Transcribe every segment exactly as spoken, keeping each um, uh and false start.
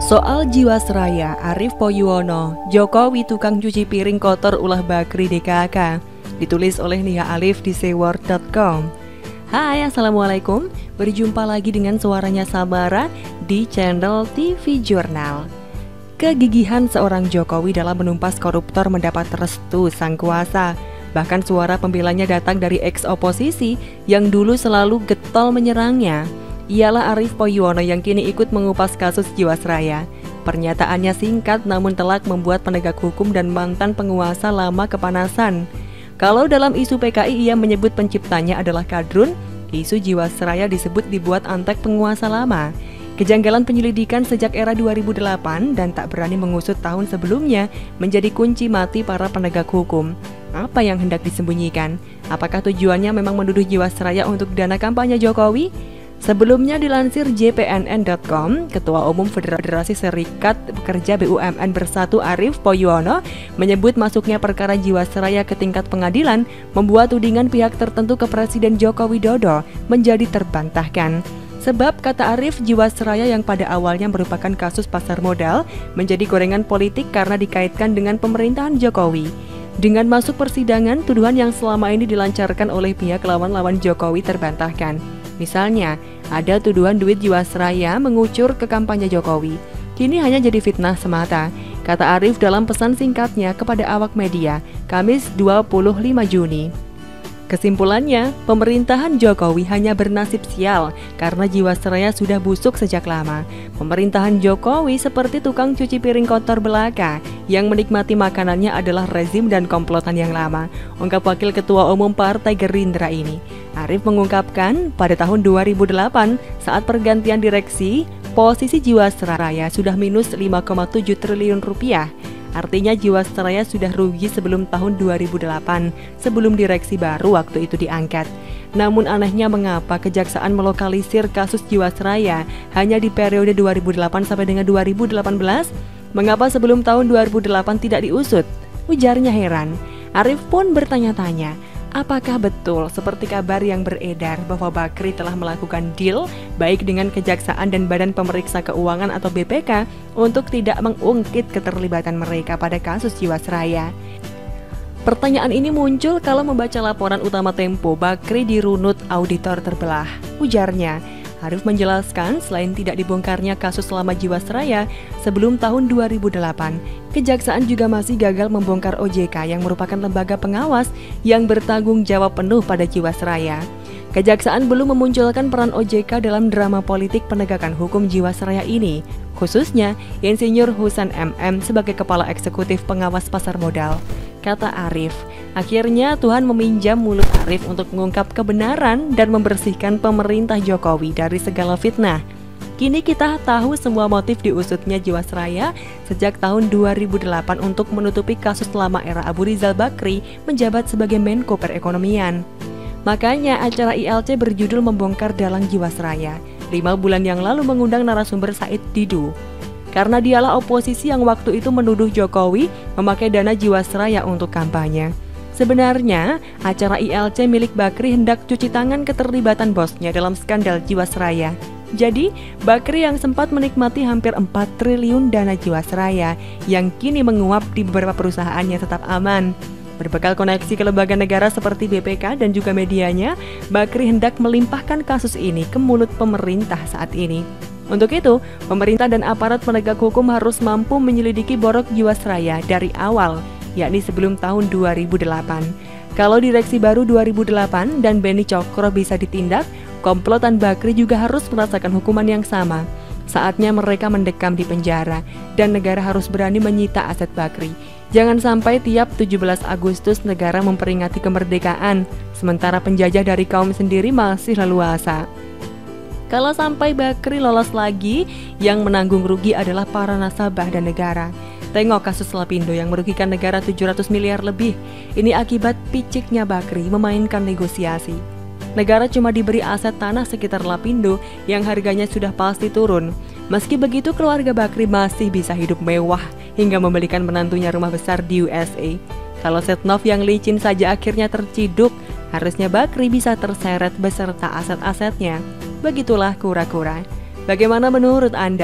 Soal Jiwasraya, Arief Poyuono, Jokowi tukang cuci piring kotor ulah Bakri D K K. Ditulis oleh Nia Alif di seword dot com. Hai, Assalamualaikum. Berjumpa lagi dengan suaranya Sabara di channel T V Jurnal. Kegigihan seorang Jokowi dalam menumpas koruptor mendapat restu sang kuasa. Bahkan suara pembelanya datang dari ex-oposisi yang dulu selalu getol menyerangnya. Ialah Arief Poyuono yang kini ikut mengupas kasus Jiwasraya. Pernyataannya singkat namun telak membuat penegak hukum dan mantan penguasa lama kepanasan. Kalau dalam isu P K I ia menyebut penciptanya adalah kadrun, isu Jiwasraya disebut dibuat antek penguasa lama. Kejanggalan penyelidikan sejak era dua ribu delapan dan tak berani mengusut tahun sebelumnya menjadi kunci mati para penegak hukum. Apa yang hendak disembunyikan? Apakah tujuannya memang menuduh Jiwasraya untuk dana kampanye Jokowi? Sebelumnya dilansir J P N N dot com, Ketua Umum Federasi Serikat Pekerja B U M N Bersatu Arief Poyuono menyebut masuknya perkara Jiwasraya ke tingkat pengadilan membuat tudingan pihak tertentu ke Presiden Joko Widodo menjadi terbantahkan. Sebab, kata Arief, Jiwasraya yang pada awalnya merupakan kasus pasar modal menjadi gorengan politik karena dikaitkan dengan pemerintahan Jokowi. Dengan masuk persidangan, tuduhan yang selama ini dilancarkan oleh pihak lawan-lawan Jokowi terbantahkan. Misalnya, ada tuduhan duit Jiwasraya mengucur ke kampanye Jokowi. Kini hanya jadi fitnah semata, kata Arief dalam pesan singkatnya kepada awak media, Kamis dua puluh lima Juni. Kesimpulannya, pemerintahan Jokowi hanya bernasib sial karena Jiwasraya sudah busuk sejak lama. Pemerintahan Jokowi seperti tukang cuci piring kotor belaka, yang menikmati makanannya adalah rezim dan komplotan yang lama, ungkap Wakil Ketua Umum Partai Gerindra ini. Arief mengungkapkan pada tahun dua ribu delapan saat pergantian direksi, posisi Jiwasraya sudah minus lima koma tujuh triliun rupiah. Artinya Jiwasraya sudah rugi sebelum tahun dua ribu delapan, sebelum direksi baru waktu itu diangkat. Namun anehnya mengapa Kejaksaan melokalisir kasus Jiwasraya hanya di periode dua ribu delapan sampai dengan dua ribu delapan belas? Mengapa sebelum tahun dua ribu delapan tidak diusut? Ujarnya heran. Arief pun bertanya-tanya, apakah betul seperti kabar yang beredar bahwa Bakri telah melakukan deal baik dengan Kejaksaan dan Badan Pemeriksa Keuangan atau B P K untuk tidak mengungkit keterlibatan mereka pada kasus Jiwasraya? Pertanyaan ini muncul kalau membaca laporan utama Tempo, Bakri dirunut auditor terbelah. Ujarnya, Arief menjelaskan selain tidak dibongkarnya kasus selama Jiwasraya sebelum tahun dua ribu delapan, Kejaksaan juga masih gagal membongkar O J K yang merupakan lembaga pengawas yang bertanggung jawab penuh pada Jiwasraya. Kejaksaan belum memunculkan peran O J K dalam drama politik penegakan hukum Jiwasraya ini, khususnya Insinyur Husein M M sebagai Kepala Eksekutif Pengawas Pasar Modal. Kata Arief, akhirnya Tuhan meminjam mulut Arief untuk mengungkap kebenaran dan membersihkan pemerintah Jokowi dari segala fitnah. Kini kita tahu semua motif diusutnya Jiwasraya sejak tahun dua ribu delapan untuk menutupi kasus lama era Abu Rizal Bakri menjabat sebagai Menko Perekonomian. Makanya acara I L C berjudul Membongkar Dalang Jiwasraya. Lima bulan yang lalu mengundang narasumber Said Didu. Karena dialah oposisi yang waktu itu menuduh Jokowi memakai dana Jiwasraya untuk kampanye. Sebenarnya, acara I L C milik Bakri hendak cuci tangan keterlibatan bosnya dalam skandal Jiwasraya. Jadi, Bakri yang sempat menikmati hampir empat triliun dana Jiwasraya yang kini menguap di beberapa perusahaannya tetap aman. Berbekal koneksi ke lembaga negara seperti B P K dan juga medianya, Bakri hendak melimpahkan kasus ini ke mulut pemerintah saat ini. Untuk itu, pemerintah dan aparat penegak hukum harus mampu menyelidiki borok Jiwasraya dari awal, yakni sebelum tahun dua ribu delapan. Kalau direksi baru dua ribu delapan dan Beni Cokro bisa ditindak, komplotan Bakri juga harus merasakan hukuman yang sama. Saatnya mereka mendekam di penjara, dan negara harus berani menyita aset Bakri. Jangan sampai tiap tujuh belas Agustus negara memperingati kemerdekaan, sementara penjajah dari kaum sendiri masih leluasa. Kalau sampai Bakri lolos lagi, yang menanggung rugi adalah para nasabah dan negara. Tengok kasus Lapindo yang merugikan negara tujuh ratus miliar lebih. Ini akibat piciknya Bakri memainkan negosiasi. Negara cuma diberi aset tanah sekitar Lapindo yang harganya sudah pasti turun. Meski begitu, keluarga Bakri masih bisa hidup mewah hingga membelikan menantunya rumah besar di U S A. Kalau Setnov yang licin saja akhirnya terciduk, harusnya Bakri bisa terseret beserta aset-asetnya. Begitulah kura-kura. Bagaimana menurut Anda?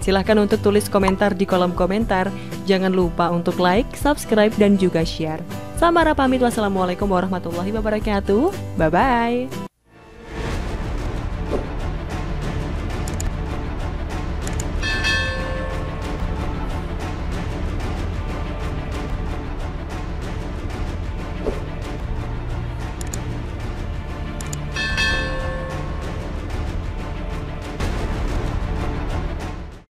Silahkan untuk tulis komentar di kolom komentar. Jangan lupa untuk like, subscribe, dan juga share. Samara pamit, wassalamualaikum warahmatullahi wabarakatuh. Bye-bye.